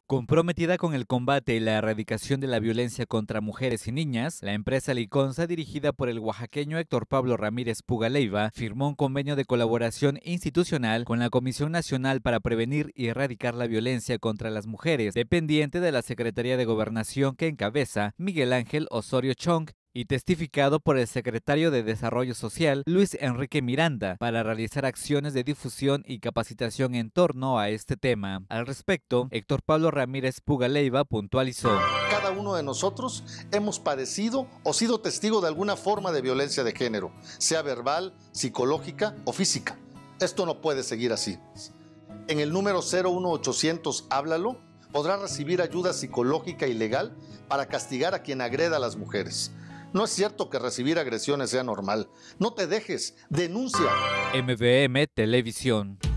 Comprometida con el combate y la erradicación de la violencia contra mujeres y niñas, la empresa Liconza, dirigida por el oaxaqueño Héctor Pablo Ramírez Puga Leiva, firmó un convenio de colaboración institucional con la Comisión Nacional para Prevenir y Erradicar la Violencia contra las Mujeres, dependiente de la Secretaría de Gobernación que encabeza Miguel Ángel Osorio Chong, y testificado por el secretario de Desarrollo Social, Luis Enrique Miranda, para realizar acciones de difusión y capacitación en torno a este tema. Al respecto, Héctor Pablo Ramírez Puga Leiva puntualizó: cada uno de nosotros hemos padecido o sido testigo de alguna forma de violencia de género, sea verbal, psicológica o física. Esto no puede seguir así. En el número 01800 Háblalo podrá recibir ayuda psicológica y legal para castigar a quien agreda a las mujeres. No es cierto que recibir agresiones sea normal. No te dejes, denuncia. MVM Televisión.